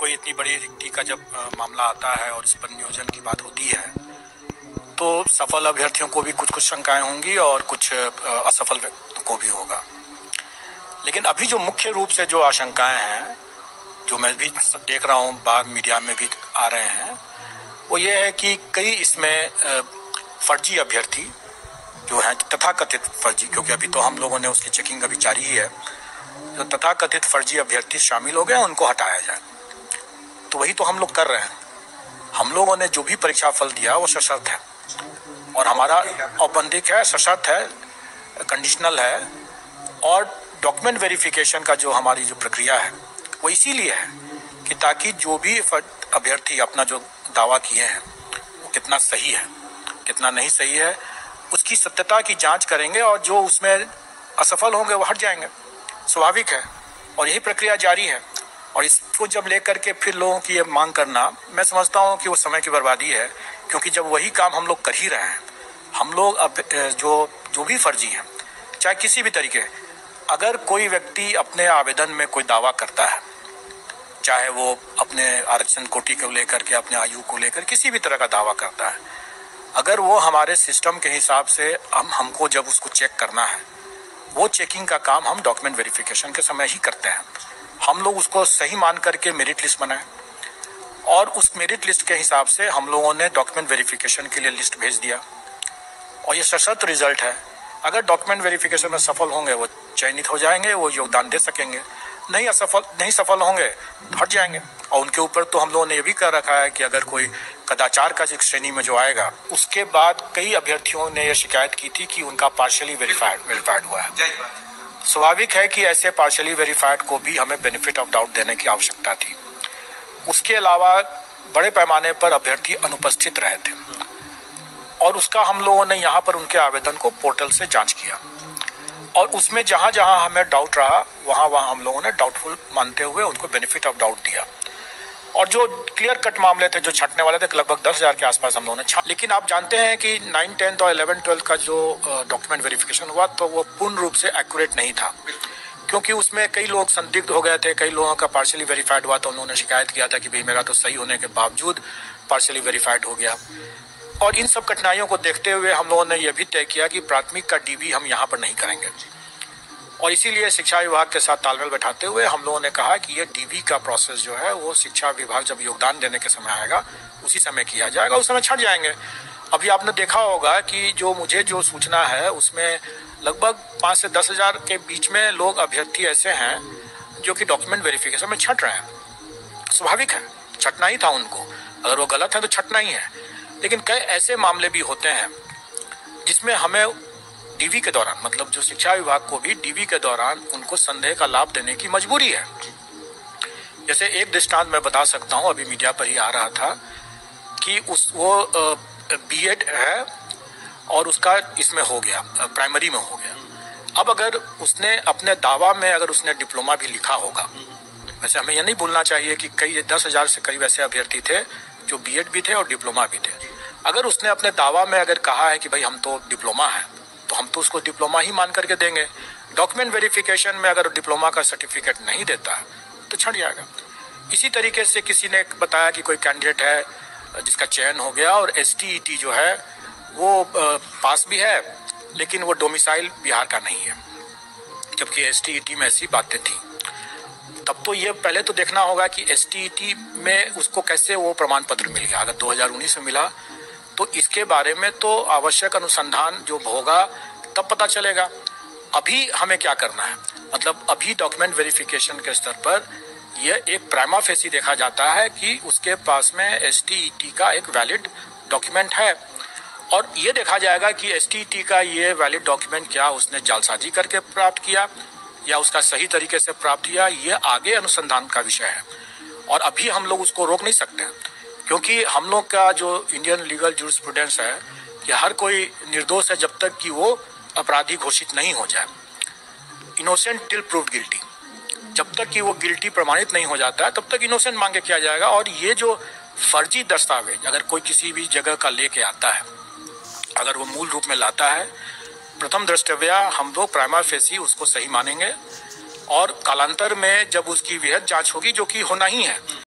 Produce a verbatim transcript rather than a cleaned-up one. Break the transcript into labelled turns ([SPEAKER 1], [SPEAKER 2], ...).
[SPEAKER 1] कोई इतनी बड़ी रिक्ति का जब मामला आता है और इस पर नियोजन की बात होती है तो सफल अभ्यर्थियों को भी कुछ कुछ शंकाएं होंगी और कुछ असफल को भी होगा। लेकिन अभी जो मुख्य रूप से जो आशंकाएं हैं, जो मैं भी देख रहा हूँ, बाहर मीडिया में भी आ रहे हैं, वो ये है कि कई इसमें फर्जी अभ्यर्थी जो हैं, तथाकथित फर्जी, क्योंकि अभी तो हम लोगों ने उसकी चेकिंग अभी जारी ही है, जो तथाकथित फर्जी अभ्यर्थी शामिल हो गए उनको हटाया जाए। तो वही तो हम लोग कर रहे हैं। हम लोगों ने जो भी परीक्षा फल दिया वो सशर्त है और हमारा औपबंधिक है, सशर्त है, कंडीशनल है। और डॉक्यूमेंट वेरिफिकेशन का जो हमारी जो प्रक्रिया है वो इसीलिए है कि ताकि जो भी अभ्यर्थी अपना जो दावा किए हैं वो कितना सही है, कितना नहीं सही है, उसकी सत्यता की जांच करेंगे और जो उसमें असफल होंगे वो हट जाएंगे। स्वाभाविक है और यही प्रक्रिया जारी है। और इसको जब लेकर के फिर लोगों की ये मांग करना, मैं समझता हूँ कि वो समय की बर्बादी है, क्योंकि जब वही काम हम लोग कर ही रहे हैं। हम लोग अब जो जो भी फर्जी हैं, चाहे किसी भी तरीके, अगर कोई व्यक्ति अपने आवेदन में कोई दावा करता है, चाहे वो अपने आरक्षण कोटि को लेकर के, अपने आयु को लेकर किसी भी तरह का दावा करता है, अगर वो हमारे सिस्टम के हिसाब से हम हमको जब उसको चेक करना है, वो चेकिंग का काम हम डॉक्यूमेंट वेरिफिकेशन के समय ही करते हैं। हम लोग उसको सही मान करके मेरिट लिस्ट बनाए और उस मेरिट लिस्ट के हिसाब से हम लोगों ने डॉक्यूमेंट वेरिफिकेशन के लिए लिस्ट भेज दिया और ये सशर्त रिजल्ट है। अगर डॉक्यूमेंट वेरिफिकेशन में सफल होंगे वो चयनित हो जाएंगे, वो योगदान दे सकेंगे। नहीं असफल नहीं सफल होंगे तो हट जाएंगे। और उनके ऊपर तो हम लोगों ने ये भी कर रखा है कि अगर कोई कदाचार का श्रेणी में जो आएगा, उसके बाद कई अभ्यर्थियों ने यह शिकायत की थी कि उनका पार्शियली वेरीफाइड वेरीफाइड हुआ है। स्वाभाविक है कि ऐसे पार्शियली वेरीफाइड को भी हमें बेनिफिट ऑफ डाउट देने की आवश्यकता थी। उसके अलावा बड़े पैमाने पर अभ्यर्थी अनुपस्थित रहे थे और उसका हम लोगों ने यहाँ पर उनके आवेदन को पोर्टल से जांच किया और उसमें जहाँ जहाँ हमें डाउट रहा वहाँ वहाँ हम लोगों ने डाउटफुल मानते हुए उनको बेनिफिट ऑफ डाउट दिया। और जो क्लियर कट मामले थे, जो छटने वाले थे, लगभग दस हजार के आसपास हम लोगों ने छाट। लेकिन आप जानते हैं कि नाइन टेंथ और इलेवन ट्वेल्थ का जो डॉक्यूमेंट वेरिफिकेशन हुआ तो वो पूर्ण रूप से एक्यूरेट नहीं था, क्योंकि उसमें कई लोग संदिग्ध हो गए थे। कई लोगों का पार्शियली वेरीफाइड हुआ तो उन्होंने शिकायत किया था कि भाई मेरा तो सही होने के बावजूद पार्शियली वेरीफाइड हो गया। और इन सब कठिनाइयों को देखते हुए हम लोगों ने यह भी तय किया कि प्राथमिक का डीबी हम यहाँ पर नहीं करेंगे और इसीलिए शिक्षा विभाग के साथ तालमेल बैठाते हुए हम लोगों ने कहा कि ये डीबी का प्रोसेस जो है वो शिक्षा विभाग जब योगदान देने के समय आएगा उसी समय किया जाएगा, उस समय छट जाएंगे। अभी आपने देखा होगा कि जो मुझे जो सूचना है उसमें लगभग पाँच से दस हजार के बीच में लोग अभ्यर्थी ऐसे हैं जो कि डॉक्यूमेंट वेरिफिकेशन में छट रहे हैं। स्वाभाविक है, छटना ही था उनको। अगर वो गलत है तो छटना ही है। लेकिन कई ऐसे मामले भी होते हैं जिसमें हमें डीवी के दौरान, मतलब जो शिक्षा विभाग को भी डीवी के दौरान उनको संदेह का लाभ देने की मजबूरी है। जैसे एक दृष्टांत मैं बता सकता हूँ, अभी मीडिया पर ही आ रहा था कि उस वो बीएड है और उसका इसमें हो गया, प्राइमरी में हो गया। अब अगर उसने अपने दावा में अगर उसने डिप्लोमा भी लिखा होगा, वैसे हमें यह नहीं भूलना चाहिए कि कई दस हजार से करीब ऐसे अभ्यर्थी थे जो बीएड भी थे और डिप्लोमा भी थे। अगर उसने अपने दावा में अगर कहा है कि भाई हम तो डिप्लोमा है, तो हम तो उसको डिप्लोमा ही मान करके देंगे। डॉक्यूमेंट वेरिफिकेशन में अगर डिप्लोमा का सर्टिफिकेट नहीं देता है तो छट जाएगा। इसी तरीके से किसी ने बताया कि कोई कैंडिडेट है जिसका चयन हो गया और एसटीईटी जो है वो पास भी है लेकिन वो डोमिसाइल बिहार का नहीं है, जबकि एसटीईटी में ऐसी बातें थी। तब तो ये पहले तो देखना होगा कि एसटीईटी में उसको कैसे वो प्रमाण पत्र मिल गया। अगर दो हजार उन्नीस में मिला तो इसके बारे में तो आवश्यक अनुसंधान जो होगा तब पता चलेगा। अभी हमें क्या करना है, मतलब अभी डॉक्यूमेंट वेरिफिकेशन के स्तर पर यह एक प्राइमा फेसी देखा जाता है कि उसके पास में एसटीईटी का एक वैलिड डॉक्यूमेंट है और ये देखा जाएगा कि एसटीईटी का ये वैलिड डॉक्यूमेंट क्या उसने जालसाजी करके प्राप्त किया या उसका सही तरीके से प्राप्त किया, ये आगे अनुसंधान का विषय है। और अभी हम लोग उसको रोक नहीं सकते क्योंकि हम लोग का जो इंडियन लीगल जूरिस्प्रूडेंस है कि हर कोई निर्दोष है जब तक कि वो अपराधी घोषित नहीं हो जाए। इनोसेंट टिल प्रूव्ड गिल्टी, जब तक कि वो गिल्टी प्रमाणित नहीं हो जाता है तब तक इनोसेंट मांगे किया जाएगा। और ये जो फर्जी दस्तावेज अगर कोई किसी भी जगह का लेके आता है, अगर वो मूल रूप में लाता है, प्रथम दृष्टव्या हम लोग प्राइमा फेसी उसको सही मानेंगे और कालांतर में जब उसकी वृहद जांच होगी, जो कि होना ही है,